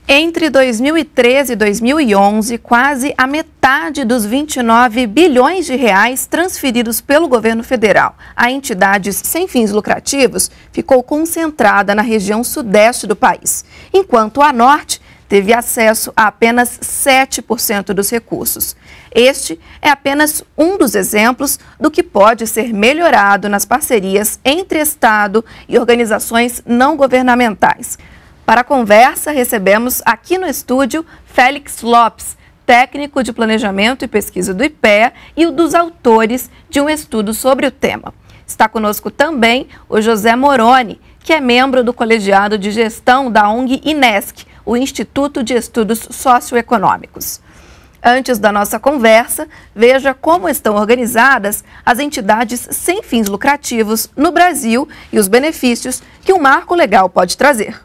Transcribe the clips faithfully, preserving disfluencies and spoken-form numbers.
Entre dois mil e treze e dois mil e onze, quase a metade dos vinte e nove bilhões de reais transferidos pelo governo federal a entidades sem fins lucrativos ficou concentrada na região sudeste do país, enquanto a norte teve acesso a apenas sete por cento dos recursos. Este é apenas um dos exemplos do que pode ser melhorado nas parcerias entre Estado e organizações não governamentais. Para a conversa, recebemos aqui no estúdio Félix Lopes, técnico de planejamento e pesquisa do I P E A e um dos autores de um estudo sobre o tema. Está conosco também o José Moroni, que é membro do colegiado de gestão da O N G INESC, o Instituto de Estudos Socioeconômicos. Antes da nossa conversa, veja como estão organizadas as entidades sem fins lucrativos no Brasil e os benefícios que um marco legal pode trazer.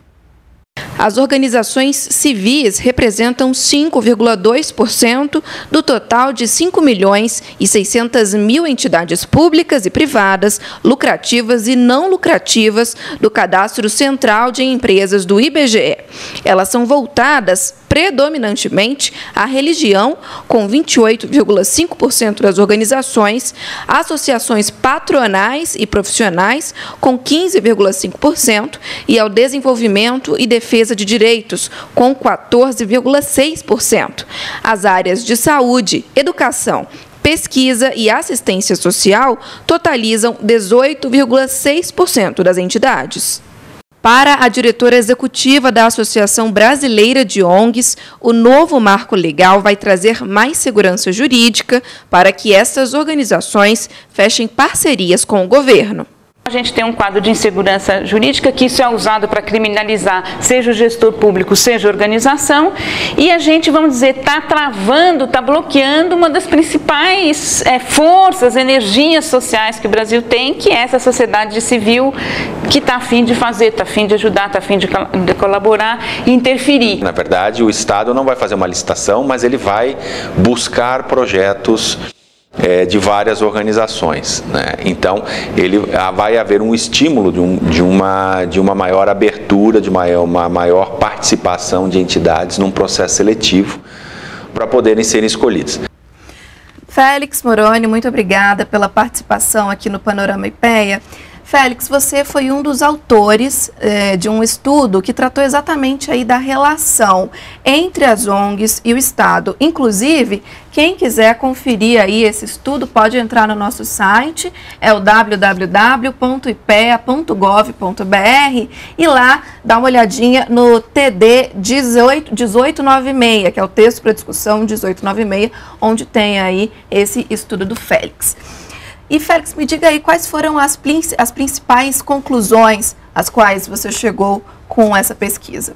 As organizações civis representam cinco vírgula dois por cento do total de cinco milhões e seiscentas mil entidades públicas e privadas, lucrativas e não lucrativas do Cadastro Central de Empresas do I B G E. Elas são voltadas predominantemente à religião, com vinte e oito vírgula cinco por cento das organizações, associações patronais e profissionais, com quinze vírgula cinco por cento, e ao desenvolvimento e defesa de direitos, com quatorze vírgula seis por cento. As áreas de saúde, educação, pesquisa e assistência social totalizam dezoito vírgula seis por cento das entidades. Para a diretora executiva da Associação Brasileira de O N Gs, o novo marco legal vai trazer mais segurança jurídica para que essas organizações fechem parcerias com o governo. A gente tem um quadro de insegurança jurídica que isso é usado para criminalizar, seja o gestor público, seja a organização, e a gente, vamos dizer, está travando, está bloqueando uma das principais é, forças, energias sociais que o Brasil tem, que é essa sociedade civil que está a fim de fazer, está a fim de ajudar, está a fim de, de colaborar e interferir. Na verdade, o Estado não vai fazer uma licitação, mas ele vai buscar projetos É, de várias organizações, né? Então, ele, vai haver um estímulo de, um, de, uma, de uma maior abertura, de uma, uma maior participação de entidades num processo seletivo para poderem serem escolhidas. Félix Moroni, muito obrigada pela participação aqui no Panorama I P E A. Félix, você foi um dos autores eh, de um estudo que tratou exatamente aí da relação entre as O N Gs e o Estado. Inclusive, quem quiser conferir aí esse estudo pode entrar no nosso site, é o w w w ponto i p e a ponto gov ponto b r, e lá dá uma olhadinha no T D dezoito noventa e seis, que é o texto para discussão dezoito noventa e seis, onde tem aí esse estudo do Félix. E, Félix, me diga aí quais foram as, as principais conclusões às quais você chegou com essa pesquisa.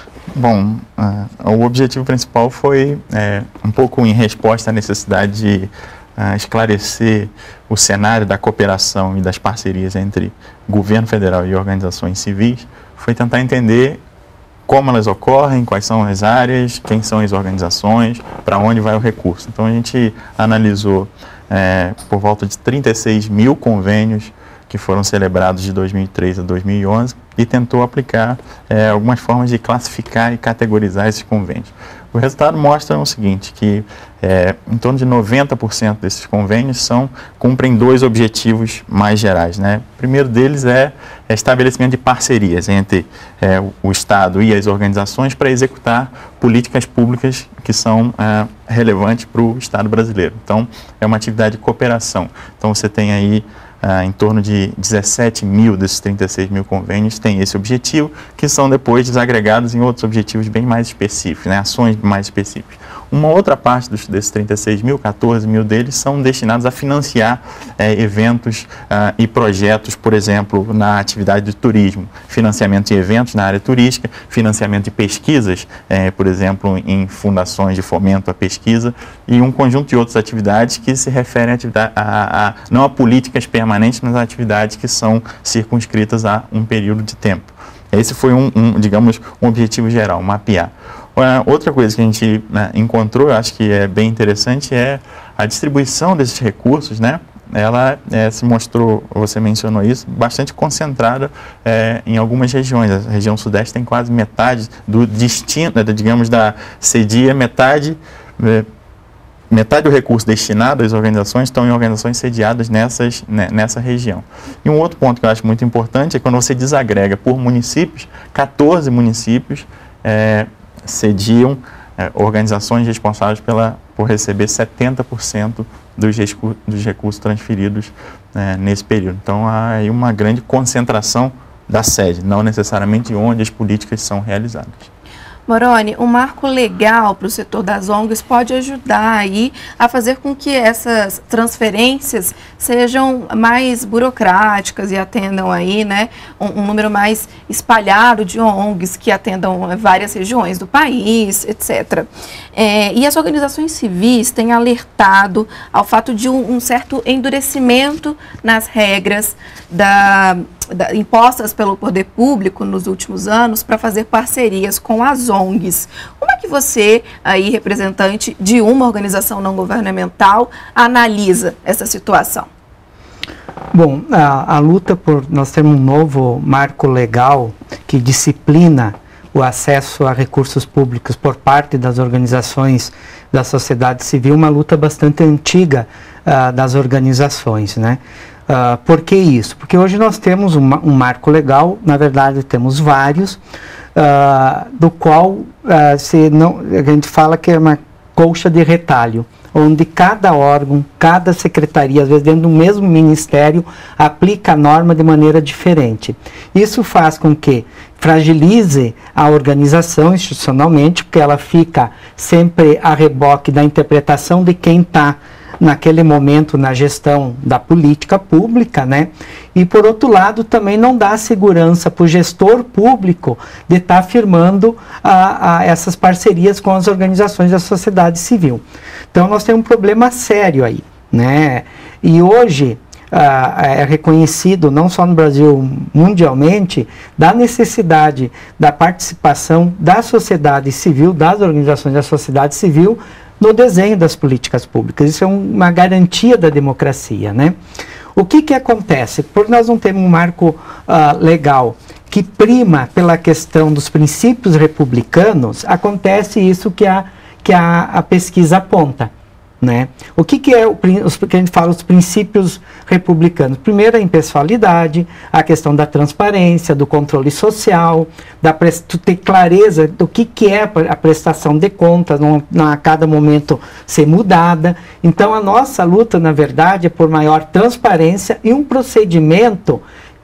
Bom, uh, o objetivo principal foi é, um pouco em resposta à necessidade de uh, esclarecer o cenário da cooperação e das parcerias entre governo federal e organizações civis, foi tentar entender como elas ocorrem, quais são as áreas, quem são as organizações, para onde vai o recurso. Então, a gente analisou É, por volta de trinta e seis mil convênios que foram celebrados de dois mil e três a dois mil e onze e tentou aplicar é, algumas formas de classificar e categorizar esses convênios. O resultado mostra o seguinte, que é, em torno de noventa por cento desses convênios são, cumprem dois objetivos mais gerais, né? O primeiro deles é, é estabelecimento de parcerias entre é, o, o Estado e as organizações para executar políticas públicas que são é, relevantes para o Estado brasileiro. Então, é uma atividade de cooperação. Então, você tem aí Ah, em torno de dezessete mil desses trinta e seis mil convênios têm esse objetivo, que são depois desagregados em outros objetivos bem mais específicos, né, ações mais específicas. Uma outra parte dos, desses trinta e seis mil, quatorze mil deles são destinados a financiar é, eventos ah, e projetos, por exemplo, na atividade de turismo, financiamento de eventos na área turística, financiamento de pesquisas, é, por exemplo, em fundações de fomento à pesquisa, e um conjunto de outras atividades que se referem a, atividade, a, a não a políticas permanentes, mas a atividades que são circunscritas a um período de tempo. Esse foi um, um digamos, um objetivo geral, mapear. Outra coisa que a gente, né, encontrou, eu acho que é bem interessante, é a distribuição desses recursos, né, ela é, se mostrou, você mencionou isso, bastante concentrada é, em algumas regiões. A região sudeste tem quase metade do destino, digamos, da cedia, metade, é, metade do recurso destinado às organizações estão em organizações sediadas nessas, né, nessa região. E um outro ponto que eu acho muito importante é quando você desagrega por municípios, quatorze municípios é, sediam É, organizações responsáveis pela, por receber setenta por cento dos, dos recursos transferidos é, nesse período. Então, há aí uma grande concentração da sede, não necessariamente onde as políticas são realizadas. Moroni, um marco legal para o setor das O N Gs pode ajudar aí a fazer com que essas transferências sejam mais burocráticas e atendam aí, né, um, um número mais espalhado de O N Gs que atendam várias regiões do país, etcétera. É, e as organizações civis têm alertado ao fato de um, um certo endurecimento nas regras da, da, impostas pelo poder público nos últimos anos para fazer parcerias com as O N Gs. Como é que você, aí, representante de uma organização não governamental, analisa essa situação? Bom, a, a luta por nós termos um novo marco legal que disciplina o acesso a recursos públicos por parte das organizações da sociedade civil, uma luta bastante antiga uh, das organizações, né? Uh, por que isso? Porque hoje nós temos um, um marco legal, na verdade temos vários, uh, do qual uh, se não, a gente fala que é uma colcha de retalho, onde cada órgão, cada secretaria, às vezes dentro do mesmo ministério, aplica a norma de maneira diferente. Isso faz com que fragilize a organização institucionalmente, porque ela fica sempre a reboque da interpretação de quem está naquele momento na gestão da política pública, né? E por outro lado também não dá segurança para o gestor público de estar tá firmando a, a essas parcerias com as organizações da sociedade civil. Então nós temos um problema sério aí, né? E hoje ah, é reconhecido, não só no Brasil, mundialmente, da necessidade da participação da sociedade civil, das organizações da sociedade civil, no desenho das políticas públicas. Isso é um, uma garantia da democracia, né? O que que acontece? Por nós não termos um marco uh, legal que prima pela questão dos princípios republicanos, acontece isso que a, que a, a pesquisa aponta, né? O que que é o os, que a gente fala os princípios republicanos? Primeiro, a impessoalidade, a questão da transparência, do controle social, da tu ter clareza do que que é a prestação de contas, não, não a cada momento ser mudada. Então, a nossa luta, na verdade, é por maior transparência e um procedimento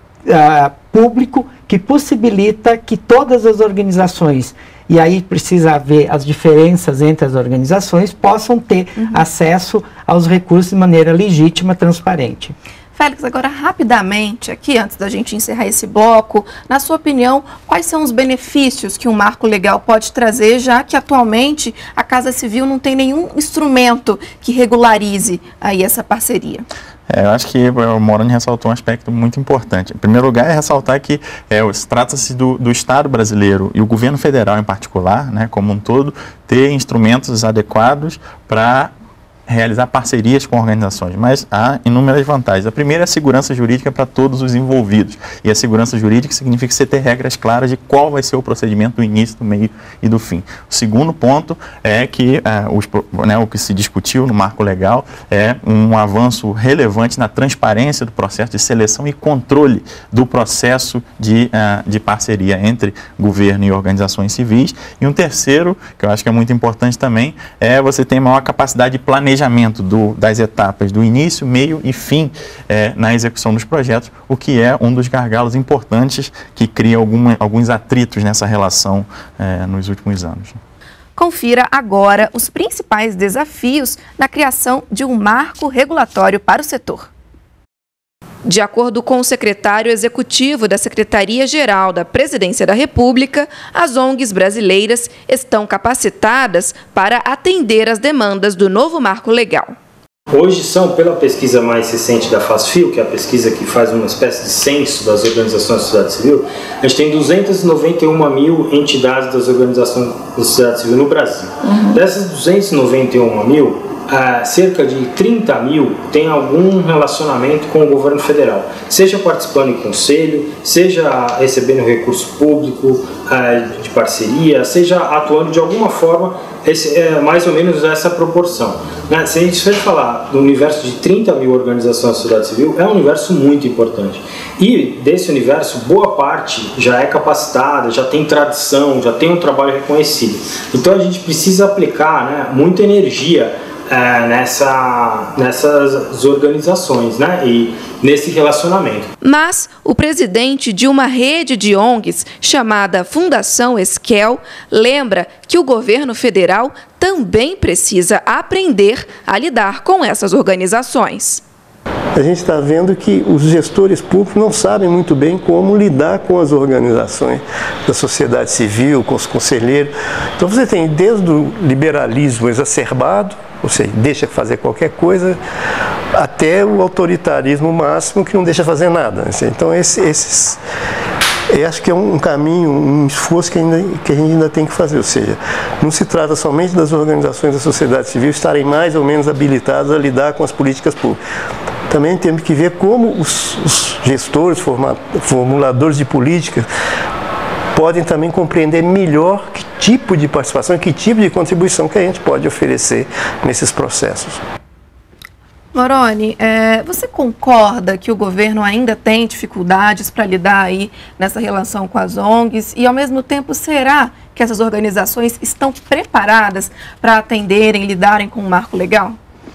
uh, público que possibilita que todas as organizações, e aí precisa haver as diferenças entre as organizações, possam ter uhum. acesso aos recursos de maneira legítima, transparente. Félix, agora rapidamente, aqui antes da gente encerrar esse bloco, na sua opinião, quais são os benefícios que um marco legal pode trazer, já que atualmente a Casa Civil não tem nenhum instrumento que regularize aí essa parceria? É, eu acho que o Moroni ressaltou um aspecto muito importante. Em primeiro lugar, é ressaltar que é, trata-se do, do Estado brasileiro e o governo federal em particular, né, como um todo, ter instrumentos adequados para realizar parcerias com organizações, mas há inúmeras vantagens. A primeira é a segurança jurídica para todos os envolvidos. E a segurança jurídica significa você ter regras claras de qual vai ser o procedimento do início, do meio e do fim. O segundo ponto é que ah, os, né, o que se discutiu no marco legal é um avanço relevante na transparência do processo de seleção e controle do processo de, ah, de parceria entre governo e organizações civis. E um terceiro, que eu acho que é muito importante também, é você ter maior capacidade de planejamento Do, das etapas do início, meio e fim é, na execução dos projetos, o que é um dos gargalos importantes que cria alguma, alguns atritos nessa relação é, nos últimos anos. Confira agora os principais desafios na criação de um marco regulatório para o setor. De acordo com o secretário executivo da Secretaria-Geral da Presidência da República, as O N Gs brasileiras estão capacitadas para atender às demandas do novo marco legal. Hoje são, pela pesquisa mais recente da FASFIL, que é a pesquisa que faz uma espécie de censo das organizações da sociedade civil, a gente tem duzentas e noventa e uma mil entidades das organizações da sociedade civil no Brasil. Uhum. Dessas duzentas e noventa e uma mil, Uh, cerca de trinta mil têm algum relacionamento com o governo federal, seja participando em conselho, seja recebendo recurso público uh, de parceria, seja atuando de alguma forma, esse, é mais ou menos essa proporção. Né? Se a gente for falar do universo de trinta mil organizações da sociedade civil, é um universo muito importante. E desse universo, boa parte já é capacitada, já tem tradição, já tem um trabalho reconhecido. Então a gente precisa aplicar, né, muita energia É, nessa, nessas organizações, né, e nesse relacionamento. Mas o presidente de uma rede de O N Gs chamada Fundação Esquel lembra que o governo federal também precisa aprender a lidar com essas organizações. A gente está vendo que os gestores públicos não sabem muito bem como lidar com as organizações da sociedade civil, com os conselheiros. Então você tem desde o liberalismo exacerbado, ou seja, deixa fazer qualquer coisa, até o autoritarismo máximo que não deixa fazer nada. Então esse, esses, eu acho que é um caminho, um esforço que, ainda, que a gente ainda tem que fazer. Ou seja, não se trata somente das organizações da sociedade civil estarem mais ou menos habilitadas a lidar com as políticas públicas. Também temos que ver como os, os gestores, formuladores de políticas podem também compreender melhor que tipo de participação, que tipo de contribuição que a gente pode oferecer nesses processos. Moroni, é, você concorda que o governo ainda tem dificuldades para lidar aí nessa relação com as O N Gs e, ao mesmo tempo, será que essas organizações estão preparadas para atenderem, lidarem com o marco legal?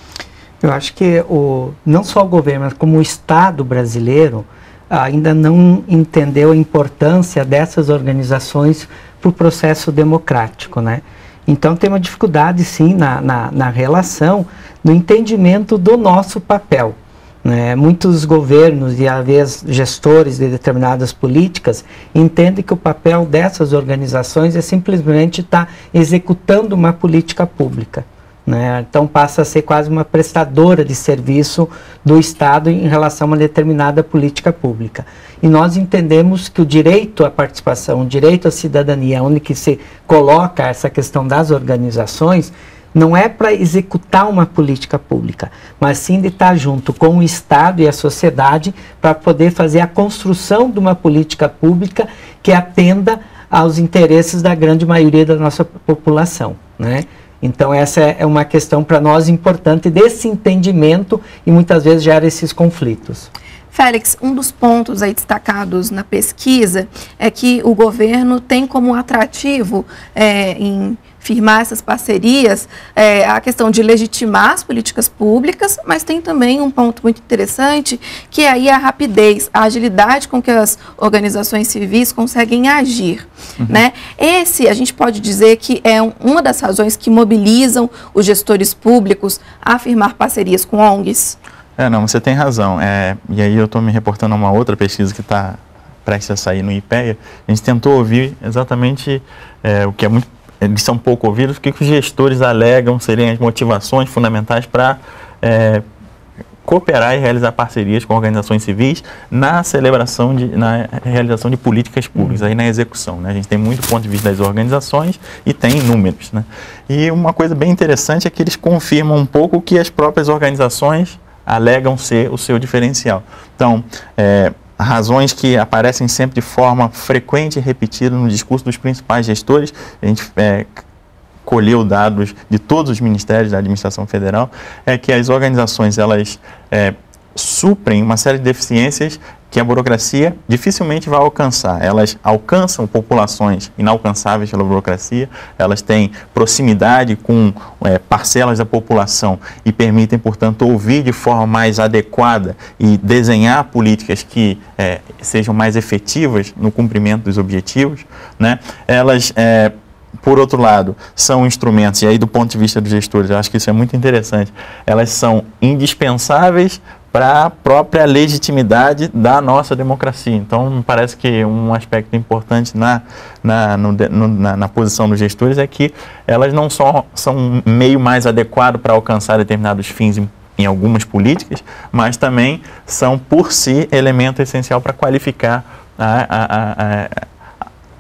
Eu acho que o, não só o governo, mas como o Estado brasileiro ainda não entendeu a importância dessas organizações para o processo democrático, né? Então tem uma dificuldade sim na, na, na relação, no entendimento do nosso papel, né? Muitos governos e às vezes gestores de determinadas políticas entendem que o papel dessas organizações é simplesmente estar executando uma política pública. Né? Então passa a ser quase uma prestadora de serviço do Estado em relação a uma determinada política pública. E nós entendemos que o direito à participação, o direito à cidadania, onde que se coloca essa questão das organizações, não é para executar uma política pública, mas sim de estar junto com o Estado e a sociedade para poder fazer a construção de uma política pública que atenda aos interesses da grande maioria da nossa população, né? Então essa é uma questão para nós importante desse entendimento e muitas vezes gera esses conflitos. Félix, um dos pontos aí destacados na pesquisa é que o governo tem como atrativo é, em firmar essas parcerias é, a questão de legitimar as políticas públicas, mas tem também um ponto muito interessante, que é aí a rapidez, a agilidade com que as organizações civis conseguem agir. Uhum. Né? Esse, a gente pode dizer que é um, uma das razões que mobilizam os gestores públicos a firmar parcerias com O N Gs. É, não, você tem razão. É, e aí eu estou me reportando a uma outra pesquisa que está prestes a sair no IPEA. A gente tentou ouvir exatamente é, o que é muito, eles são pouco ouvidos, o que os gestores alegam seriam as motivações fundamentais para é, cooperar e realizar parcerias com organizações civis na celebração, de, na realização de políticas públicas, aí na execução. Né? A gente tem muito ponto de vista das organizações e tem números. Né? E uma coisa bem interessante é que eles confirmam um pouco o que as próprias organizações alegam ser o seu diferencial. Então, é, razões que aparecem sempre de forma frequente e repetida no discurso dos principais gestores, a gente é, colheu dados de todos os ministérios da administração federal, é que as organizações, elas é, suprem uma série de deficiências que a burocracia dificilmente vai alcançar. Elas alcançam populações inalcançáveis pela burocracia, elas têm proximidade com é, parcelas da população e permitem, portanto, ouvir de forma mais adequada e desenhar políticas que é, sejam mais efetivas no cumprimento dos objetivos. Né? Elas, é, por outro lado, são instrumentos, e aí do ponto de vista dos gestores, eu acho que isso é muito interessante, elas são indispensáveis para a própria legitimidade da nossa democracia. Então, me parece que um aspecto importante na, na, no, no, na, na posição dos gestores é que elas não só são um meio mais adequado para alcançar determinados fins em, em algumas políticas, mas também são, por si, elemento essencial para qualificar a, a, a, a,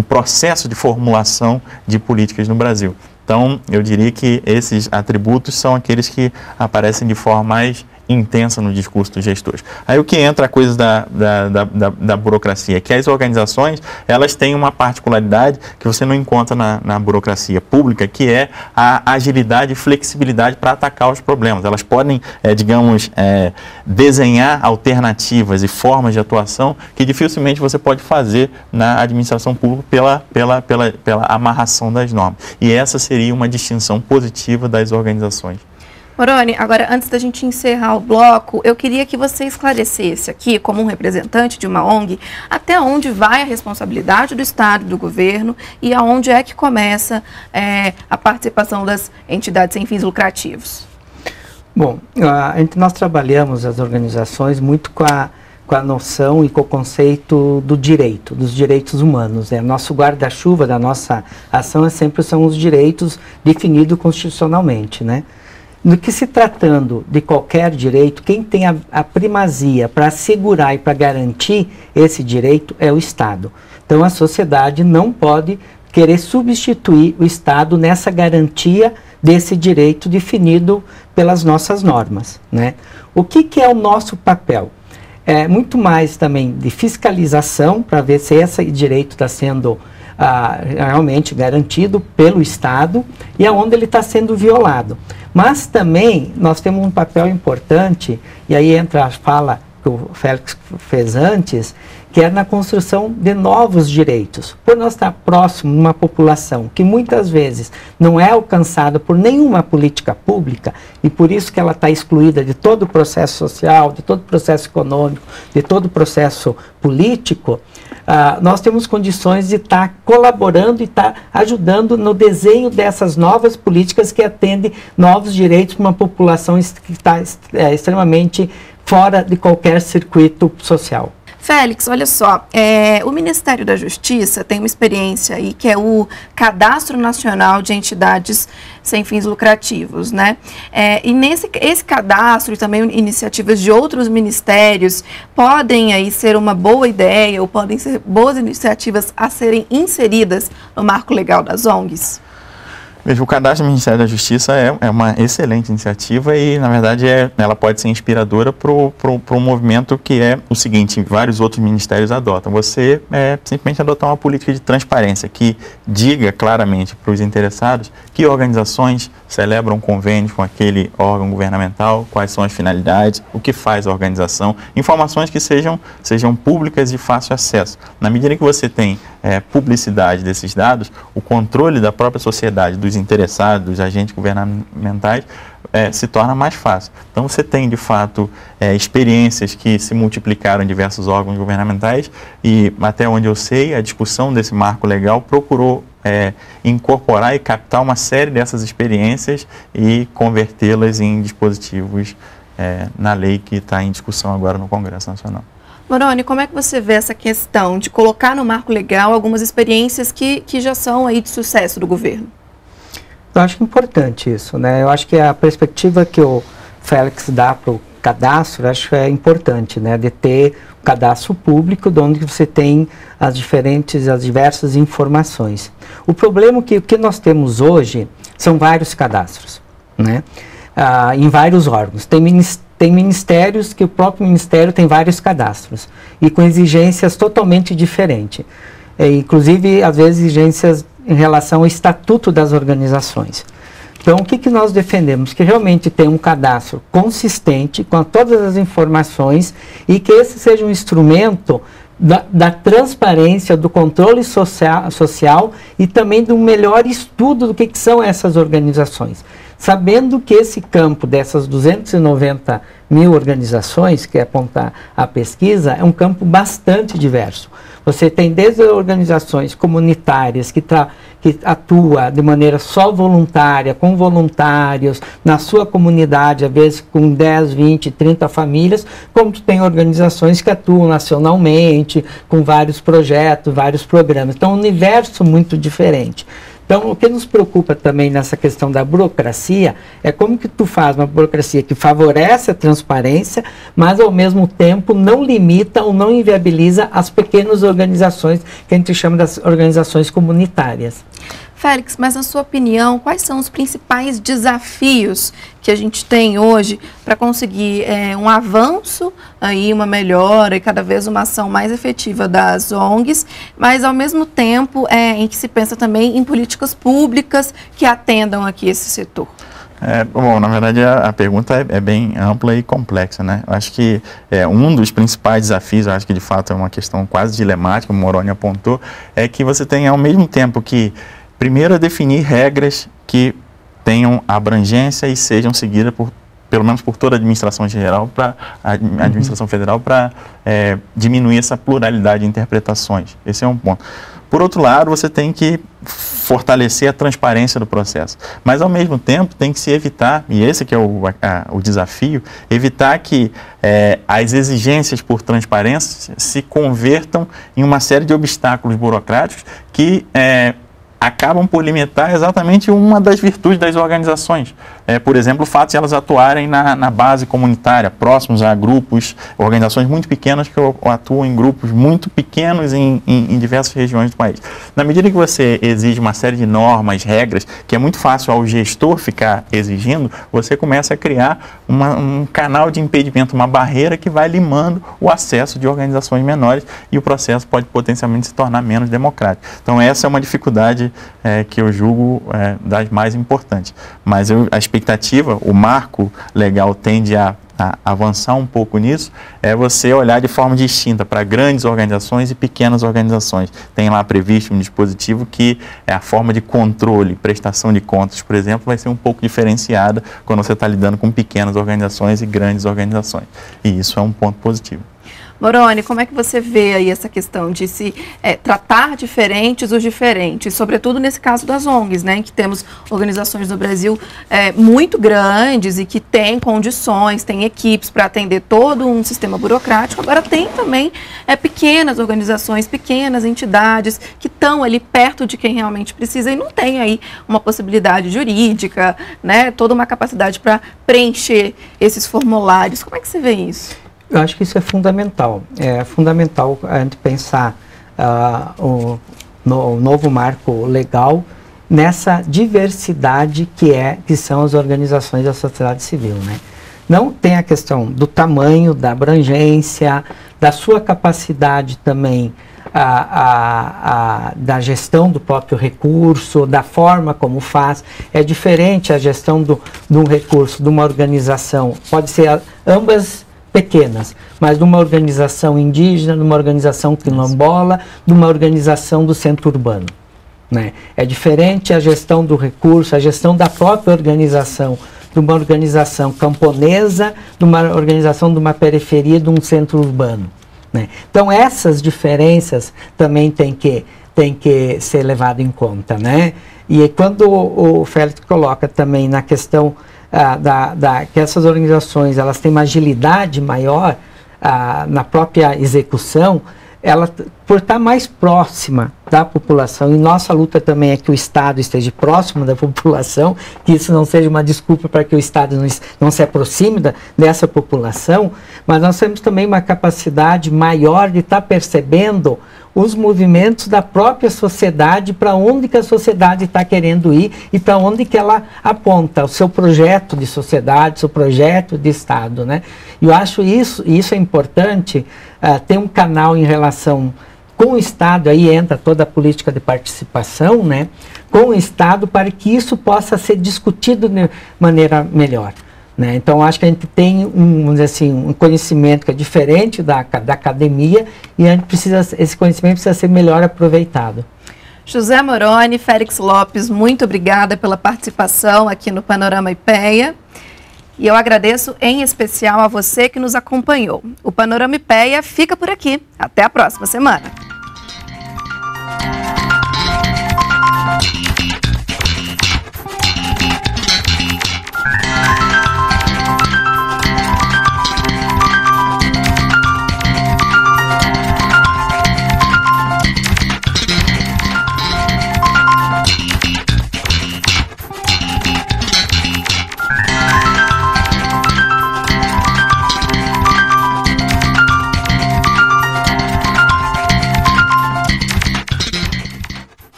o processo de formulação de políticas no Brasil. Então, eu diria que esses atributos são aqueles que aparecem de forma mais intensa no discurso dos gestores. Aí o que entra a coisa da, da, da, da, da burocracia, que as organizações, elas têm uma particularidade que você não encontra na, na burocracia pública, que é a agilidade e flexibilidade para atacar os problemas. Elas podem, é, digamos, é, desenhar alternativas e formas de atuação que dificilmente você pode fazer na administração pública pela, pela, pela, pela amarração das normas. E essa seria uma distinção positiva das organizações. Moroni, agora, antes da gente encerrar o bloco, eu queria que você esclarecesse aqui, como um representante de uma O N G, até onde vai a responsabilidade do Estado e do governo e aonde é que começa é, a participação das entidades sem fins lucrativos. Bom, a, nós trabalhamos, as organizações, muito com a, com a noção e com o conceito do direito, dos direitos humanos. Né? Nosso guarda-chuva da nossa ação é sempre são os direitos definidos constitucionalmente, né? No que se tratando de qualquer direito, quem tem a, a primazia para assegurar e para garantir esse direito é o Estado. Então, a sociedade não pode querer substituir o Estado nessa garantia desse direito definido pelas nossas normas, né? O que, que é o nosso papel? É muito mais também de fiscalização para ver se esse direito está sendo ah, realmente garantido pelo Estado e aonde ele está sendo violado. Mas também nós temos um papel importante, e aí entra a fala que o Félix fez antes, que é na construção de novos direitos. Por nós estar próximo de uma população que muitas vezes não é alcançada por nenhuma política pública, e por isso que ela está excluída de todo o processo social, de todo o processo econômico, de todo o processo político, Uh, nós temos condições de estar tá colaborando e estar tá ajudando no desenho dessas novas políticas que atendem novos direitos para uma população que está é, extremamente fora de qualquer circuito social. Félix, olha só, é, o Ministério da Justiça tem uma experiência aí que é o Cadastro Nacional de Entidades Sem Fins Lucrativos, né? É, e nesse esse cadastro e também iniciativas de outros ministérios podem aí ser uma boa ideia ou podem ser boas iniciativas a serem inseridas no marco legal das O N Gs? Veja, o cadastro do Ministério da Justiça é, é uma excelente iniciativa e, na verdade, é, ela pode ser inspiradora para um movimento que é o seguinte, vários outros ministérios adotam. Você é, simplesmente adotar uma política de transparência que diga claramente para os interessados que organizações celebram convênios com aquele órgão governamental, quais são as finalidades, o que faz a organização, informações que sejam, sejam públicas e de fácil acesso. Na medida que você tem é, publicidade desses dados, o controle da própria sociedade, dos interessados, dos agentes governamentais, é, se torna mais fácil. Então você tem, de fato, é, experiências que se multiplicaram em diversos órgãos governamentais e, até onde eu sei, a discussão desse marco legal procurou É, incorporar e captar uma série dessas experiências e convertê-las em dispositivos é, na lei que está em discussão agora no Congresso Nacional. Moroni, como é que você vê essa questão de colocar no marco legal algumas experiências que, que já são aí de sucesso do governo? Eu acho importante isso, né? Eu acho que a perspectiva que o Félix dá para o cadastro, acho que é importante, né? De ter um cadastro público, de onde você tem as diferentes, as diversas informações. O problema é que o que nós temos hoje são vários cadastros, né? Ah, em vários órgãos. Tem, tem ministérios que o próprio ministério tem vários cadastros e com exigências totalmente diferentes. É, inclusive, às vezes, exigências em relação ao estatuto das organizações. Então, o que, que nós defendemos? Que realmente tenha um cadastro consistente, com todas as informações, e que esse seja um instrumento da, da transparência, do controle social, social e também do melhor estudo do que, que são essas organizações. Sabendo que esse campo dessas duzentas e noventa mil organizações, que aponta a pesquisa, é um campo bastante diverso. Você tem desde organizações comunitárias que, que atuam de maneira só voluntária, com voluntários, na sua comunidade, às vezes com dez, vinte, trinta famílias, como tem organizações que atuam nacionalmente, com vários projetos, vários programas. Então, é um universo muito diferente. Então, o que nos preocupa também nessa questão da burocracia é como que tu faz uma burocracia que favorece a transparência, mas ao mesmo tempo não limita ou não inviabiliza as pequenas organizações que a gente chama das organizações comunitárias. Félix, mas na sua opinião, quais são os principais desafios que a gente tem hoje para conseguir é, um avanço, aí, uma melhora e cada vez uma ação mais efetiva das O N Gs, mas ao mesmo tempo é, em que se pensa também em políticas públicas que atendam aqui esse setor? É, bom, na verdade a, a pergunta é, é bem ampla e complexa, né? Eu acho que é, um dos principais desafios, eu acho que de fato é uma questão quase dilemática, como o Moroni apontou, é que você tem ao mesmo tempo que primeiro, definir regras que tenham abrangência e sejam seguidas por, pelo menos por toda a administração geral, para a administração uhum. federal, para é, diminuir essa pluralidade de interpretações. Esse é um ponto. Por outro lado, você tem que fortalecer a transparência do processo. Mas, ao mesmo tempo, tem que se evitar, e esse que é o, a, o desafio, evitar que é, as exigências por transparência se convertam em uma série de obstáculos burocráticos que é, acabam por limitar exatamente uma das virtudes das organizações. É, por exemplo, o fato de elas atuarem na, na base comunitária, próximos a grupos, organizações muito pequenas que atuam em grupos muito pequenos em, em, em diversas regiões do país. Na medida que você exige uma série de normas, regras, que é muito fácil ao gestor ficar exigindo, você começa a criar uma, um canal de impedimento, uma barreira que vai limando o acesso de organizações menores e o processo pode potencialmente se tornar menos democrático. Então, essa é uma dificuldade É, que eu julgo é, das mais importantes. Mas eu, a expectativa, o marco legal tende a, a avançar um pouco nisso, é você olhar de forma distinta para grandes organizações e pequenas organizações. Tem lá previsto um dispositivo que é a forma de controle, prestação de contas, por exemplo, vai ser um pouco diferenciada quando você está lidando com pequenas organizações e grandes organizações. E isso é um ponto positivo. Moroni, como é que você vê aí essa questão de se é, tratar diferentes os diferentes, sobretudo nesse caso das O N Gs, né, em que temos organizações no Brasil é, muito grandes e que têm condições, têm equipes para atender todo um sistema burocrático, agora tem também é, pequenas organizações, pequenas entidades que estão ali perto de quem realmente precisa e não tem aí uma possibilidade jurídica, né, toda uma capacidade para preencher esses formulários. Como é que você vê isso? Eu acho que isso é fundamental. É fundamental a gente pensar uh, o, no, o novo marco legal nessa diversidade que, é, que são as organizações da sociedade civil, né? Não tem a questão do tamanho, da abrangência, da sua capacidade também a, a, a, da gestão do próprio recurso, da forma como faz. É diferente a gestão do, de um recurso de uma organização, pode ser a, ambas pequenas, mas de uma organização indígena, de uma organização quilombola, de uma organização do centro urbano, né? É diferente a gestão do recurso, a gestão da própria organização, de uma organização camponesa, de uma organização de uma periferia, de um centro urbano, né? Então essas diferenças também têm que, têm que ser levadas em conta, né? E quando o, o Félix coloca também na questão Ah, da, da, que essas organizações elas têm uma agilidade maior ah, na própria execução, ela, por estar mais próxima da população, e nossa luta também é que o Estado esteja próximo da população, que isso não seja uma desculpa para que o Estado não, não se aproxime da, dessa população, mas nós temos também uma capacidade maior de estar percebendo os movimentos da própria sociedade, para onde que a sociedade está querendo ir e para onde que ela aponta o seu projeto de sociedade, seu projeto de Estado, né? E eu acho isso, isso é importante, uh, ter um canal em relação com o Estado, aí entra toda a política de participação, né? Com o Estado, para que isso possa ser discutido de maneira melhor. Né? Então, acho que a gente tem um, vamos dizer assim, um conhecimento que é diferente da, da academia e a gente precisa, esse conhecimento precisa ser melhor aproveitado. José Moroni, Félix Lopes, muito obrigada pela participação aqui no Panorama I P E A. E eu agradeço em especial a você que nos acompanhou. O Panorama I P E A fica por aqui. Até a próxima semana.